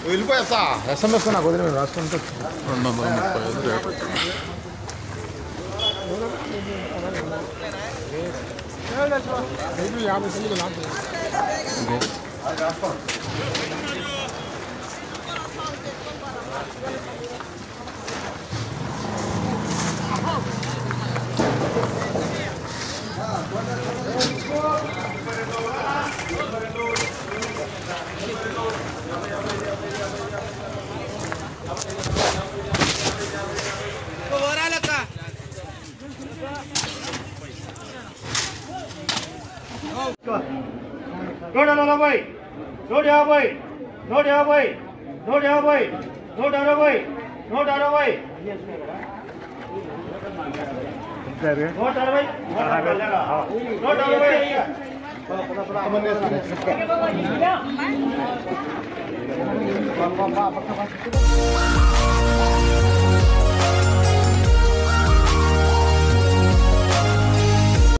వెళ్ళిపోయేస్తా SMS నాకు వదిలి మేము రాసుకుంటూ 235 రేటు. నూట 40, 150, 150, 150, 160, 160, 160.